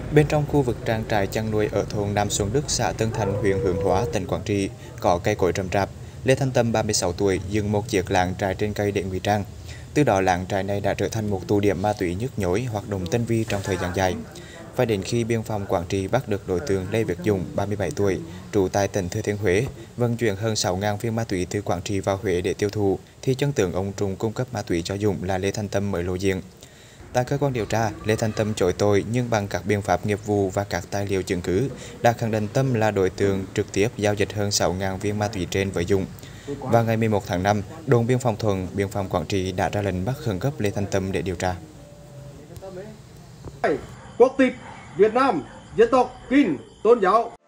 Bên trong khu vực trang trại chăn nuôi ở thôn Nam Xuân Đức, xã Tân Thành, huyện Hướng Hóa, tỉnh Quảng Trị, có cây cối rậm rạp. Lê Thanh Tâm, 36 tuổi, dựng một chiếc làng trại trên cây để ngụy trang. Từ đó làng trại này đã trở thành một tụ điểm ma túy nhức nhối, hoạt động tinh vi trong thời gian dài. Và đến khi biên phòng Quảng Trị bắt được đối tượng Lê Việt Dũng, 37 tuổi, trú tại tỉnh Thừa Thiên Huế, vận chuyển hơn 6.000 viên ma túy từ Quảng Trị vào Huế để tiêu thụ, thì chân tướng ông trùng cung cấp ma túy cho Dũng là Lê Thanh Tâm mới lộ diện. Tại cơ quan điều tra, Lê Thanh Tâm chối tội nhưng bằng các biện pháp nghiệp vụ và các tài liệu chứng cứ đã khẳng định Tâm là đối tượng trực tiếp giao dịch hơn 6.000 viên ma túy trên với Dũng. Vào ngày 11 tháng 5, đồn biên phòng Thuận, biên phòng Quảng Trị đã ra lệnh bắt khẩn cấp Lê Thanh Tâm để điều tra. Quốc tịch Việt Nam, dân tộc Kinh, tôn giáo.